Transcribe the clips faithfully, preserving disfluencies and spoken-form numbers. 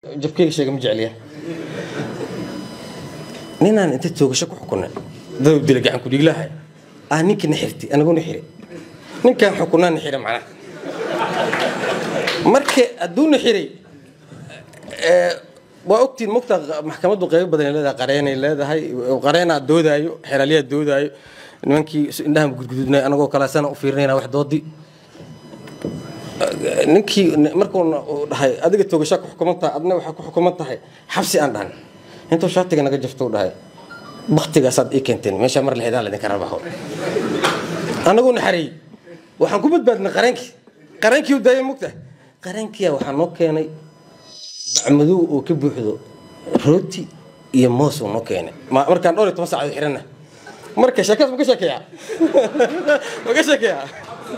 jabkayga sheega ma jecliya ninaan inta toogasho ku xukunay dad dil gacan ku dhiglahay ah ninka nixirti anaguna xire ninkan xukunaan xire macna markii aduuna xiray ee waa ogtiin mugta maxkamaddu qayb badan leedahay qareen ay leedahay qareena doodaayo xiraliya doodaayo nimankii indhaha gudgududnay anagoo kala sana u fiirnayna wax doodi ninkii markuu dhahay adiga toogasho ku xukumantaa adna waxa ku xukumantahay xabsi aan dhahan intuu shaatiga naga jafto dhahay waqtigaas aad ii keenteen meesha mar leedahay la idin ka rabaho anagu naxariy waxaan ku badbaadnay qareenkii qareenkii u daayay mugta qareenkii waxa noo keenay bacmadow oo ka buuxdo rooti iyo moos oo noo keenay markaan dhowr iyo toban saacadood xirana marka shakaas ma ka shakeeyaa ma ka shakeeyaa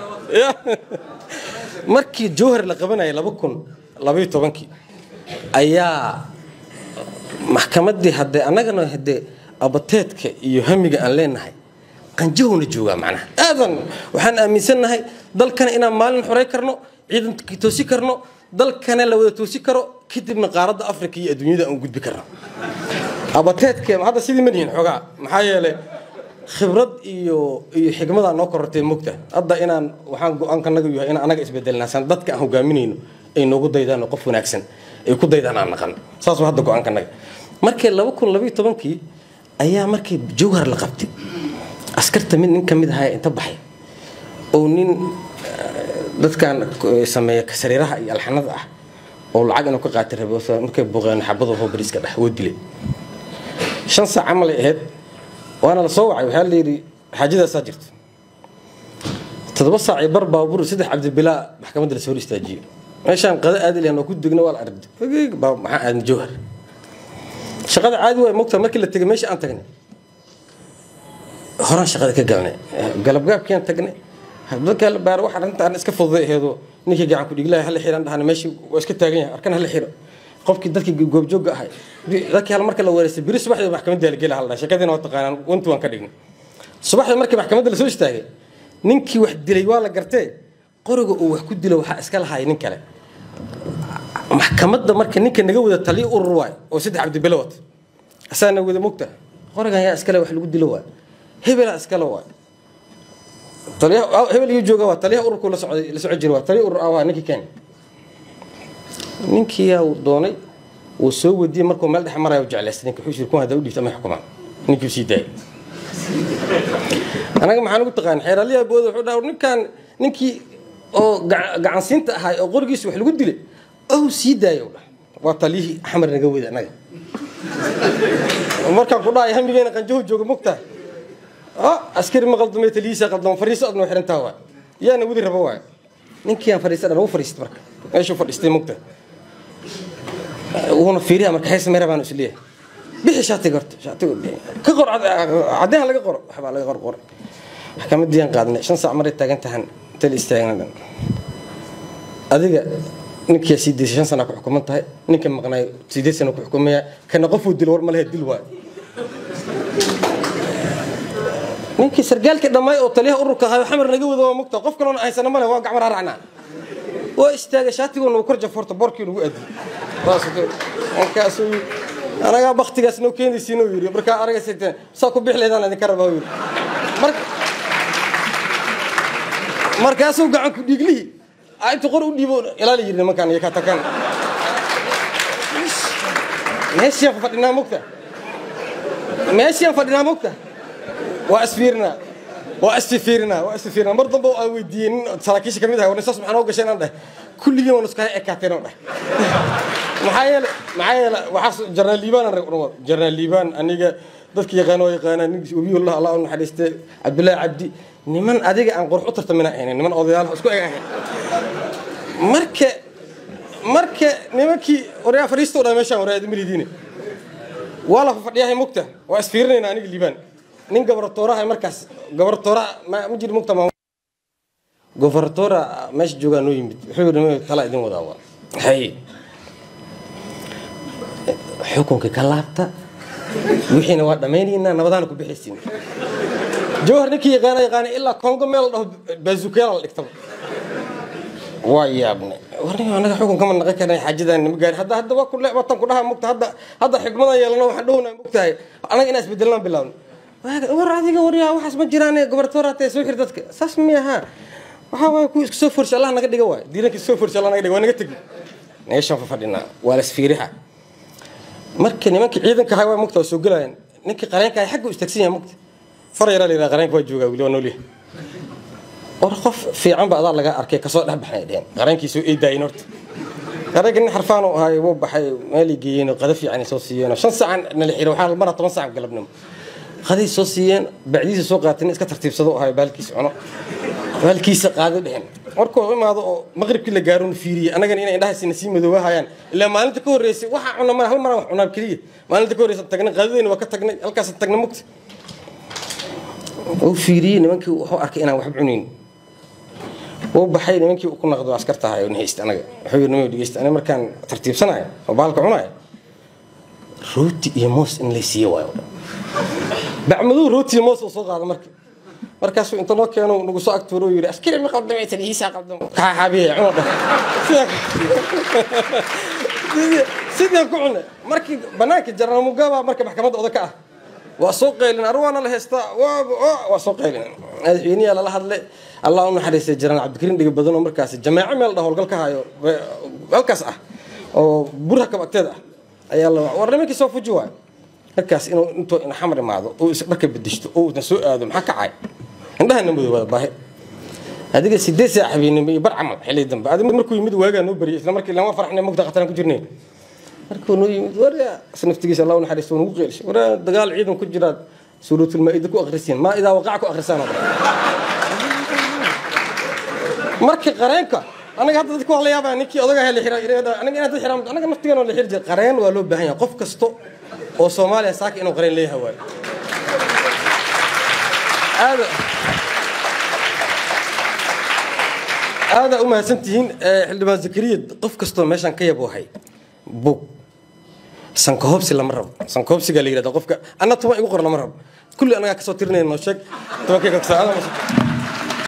markii jawhar la qabanay laba kun laba iyo toban ayaa maxkamadii hadda anagana hadda abateedka iyo hamiga aan leenahay qanjahowna jooga macna aadan waxaan aaminsanahay dalkana inaan maalin xoray karno ciidanka toosi karno dalkana la wada toosi karo kadibna qaaradda Afrika iyo adduunyada aan gudbi karno abateedka hadda sidii ma yihiin xogaa maxaa yeelay khibrad iyo iyo xigmada noo kortay mugta hadda inaan waxaan go'aan ka naga yahay in anaga isbedelnaa san dadka aan hogaaminayno ay noogu daydaan qof wanaagsan ay ku daydaan aan naqan saas hadda go'aan ka naga markii laba kun laba iyo toban ayaa markii jawhar la qabtay askarta mid nin kamid ahaa inta baxay oo nin dadkan sameeya kasariiraha iyo alxanada ah oo lacag inuu ka qaatay rabo markay boqeen xabado oo bariiska dhax oo dilay shan saac amal ahayd وانا la soo wacay waxa la yiri xaajadaas jirto toddoba saac bar baabuur saddex Cabdi Bilaa maxkamadda la soo istaajiyay meeshan qada aad ilaa ku degna wal arag maxaa aan jawhar shaqada caadi way mugta markii la tagay meesha aan tagnay horan shaqada ka galnay galab gaabkii tagnay dadka la baar waxa arinta aan iska fududeeyo ninkii gacan ku dhiglahay hal xiran dhahan meeshii waa iska taagan yahay arkan hal xiro qofkii dadkii goob joog ahay dadkii hal marka la wareysay biri subaxdii maxkamadda la gelay hal shaqadina waa taqaan wantu waan ka dhignay subaxdii markii maxkamadda la soo istaagay ninkii wax dilay waa la gartay qoriga uu wax ku dilay waxa iska lahaay nin kale maxkamadda markii ninka naga wada taliyo urur waay oo saddex Cabdi Bilawat asana wada mugta qorigan yaa iska leh wax lagu dilo waa hebel iska leh waa taliyo hebel uu jooga waa taliyo ururku la socday la socod jiray waa taliyo urur ah ninkii keen ninkii yaa doonay oo soo wadiyay markuu meel dhex marayo jeclaystay ninka xushir ku hada u dhigtay ma xukumaan ninkii sii daay anaga maxaan ugu taqaan xeeraliya boodo wuxuu dhaw ninkan ninkii oo gacan siinta ahay oo qorigiisa wax lagu dilay oo sii daayo waa taliyi xamar naga wada anaga markaan ku dhaay hamigeena qanjaho jooga mugta ah askari ma qaldamay taliyiisa qaldam fariiso adna xirantaa waa yaana wadi rabo waa ninkii aan fariisan oo fariistay marka ايش فدستay mugta وهنا فيريها marka haysa meera baan isleeyahay bixi shaati garto shaati ka qor cadeen laga qoro waxa laga qor qor maxkamadiyaan qaadnay shan saac maray taagan tahan tal istaagnadan adiga ninkii sidii shan sano ku xukuman tahay ninka maqnay sidii sano ku xukumaya kana qof uu dil war ma lahayd dil waa ninkii sargaalka dhamay oo taliyaha ururka ahaa xamar naga wado mugta qof kale oo aysan ma leh waa gacmo raaracna واستاجا شاتي ونو كرجة فورت باركي ونو أدي راسك أنكاسو أنا جا بختي جالس نو كيندي سينو يوري بركة أرجع سيتين ساكو بيحلي ده أنا ذكر بقول مرك مركاسو قاعد كديجلي أنت قرؤ ديبون يلا لي يري مكان يكاتكان ماشي يا فدينا مكتة ماشي يا فدينا مكتة وأسفيرنا وأستفيرنا وأستفيرنا مرضى بو أو الدين سلاكيش كميدها ونساس محنا وقشنا ده كل يوم نسكها إكاتنا ده معايا معايا وحص جرنا الليبان أنا جرنا الليبان أنا جا ضدك يغنوا يغنى وبي الله الله أن حديث عبد الله عبدي نمن أديك عن قرح أطرت منها يعني نمن أضيال أسكو يعني مركة مركة نمكي وريا فريستو ولا مشى وريا دمري ديني والله فديها مكتة وأستفيرنا أنا الليبان نين جبرتورة هاي مركز جبرتورة ما مجد مجتمع جبرتورة مش جوجا نويم حلو نويم طلع دين وضاوع هاي حكم ككلابتا وحين وقت ماني إننا نبضانك بحسين جوهر نكي يغاني يغاني إلا كونغو ميل بازوكيال اللي كتب واي يا ابني warniga anaga xukunka ma naqan karnay xaajadan ma gaar hadda hadda waa ku leebatan ku dhaha mugta hadda hadda xigmada yeelano waxaan dhawnaa mugtahay anaga inaas bedelnaan bilaawno war adiga wariyaa waxaas ma jiraan gobartoorate soo xir dadka saas miyaha waxa way ku isku soo furshay Allah naga dhiga waay diiranka soo furshay Allah naga dhiga waa naga tagi neeshan fadhina waa la isfiiriha markii nimanka ciidanka hay waa mugta soo galayeen ninkii qareenka ay xaq u istaagsan yahay mugta farayra leeyahay qareenka waa joogaa wili waa noolyahay war qof fiican ba adaa laga arkay ka soo dhax baxay dheen qareenkiisu ay daayeen horta qareenkii xarfaan oo hay wuu baxay meel geeyeen qadaf fiican soo siiyeen shan saac nala xiro waxa mar toban saac galabnimo qadii soo siiyeen bacdiisa soo qaateen iska tartiibsado oo hay baalkiis cuno baalkiisa qaado dheen markuu imaado oo maqribkii la gaaro fiiriye anagana inay indhaha si madooba hayaan ilaa maalinta ka horeysay waxa cuna ma hal mar wax cunaa kaliya maalinta ka horeysay tagna qadadeyna waa ka tagnay halkaas tagna mugti oo fiiriye nimankii wuxuu arkay inaan wax cunin oo baxay nimankii ku naqdo askarta ahay oo haysta anaga wuxuu yiri nimankii dhigeysta anaga markaan tartiibsanaay oo baalka cunaay rooti iyo moos in la siiyo waayo bacmadu rooti iyo moos soo qaado markii markaas inta loo keeno nagu soo agturo yiri askari ma qaldamay taliisa qaldam ka xabiye cuno sidii ku cunay markii banaanka jarna mugaba markii maxkamadda oda ka ah waa soo qeylin arwaana la heesta waa waa soo qeylin madaxweynaha la hadlay Allah uu naxariistay jiraan Cabdikariin dhiga badan oo markaas jamaaco meel dhaw howlgal ka hayo halkaas ah oo burha ka bagteeda ayaa la war nimankii soo fuji waay markaas inuu intuu in xamar imaado oo is dharka bedishto oo uu soo aado maxaa ka cay indhaha namadu wada baahay adiga sideed saac habeenimo bar camal xilli dambe adiga markuu yimid waaga noo bari isla markii lama farxnay mugda qatan ku jirnay markuu noo yimid wariya sanaftigiisa Allah uu naxariisto uu qeelishay wara dagaal ciidan ku jira suuratul maa'ida ku akhrisin ma ida waqac ku akhrisan markii qareenka anaga hadda dadku wala yaabaa ninkii odaga hel xiraa anaga inaad xiraam anaga naftigeena la xirjay qareen waa loo baahan yahay qof kasto oo Soomaaliya saaka inuu qareen leeyahay waay هذا هذا أمها سنتين حلما زكريا قف كستو ماشان كيبو هاي بوك سانكوبسي لما رب سانكوبسي قال لي لا قفك أنا طبعا يقرر لما رب كل أنا كسوتيرني إنه شك طبعا كيف كسر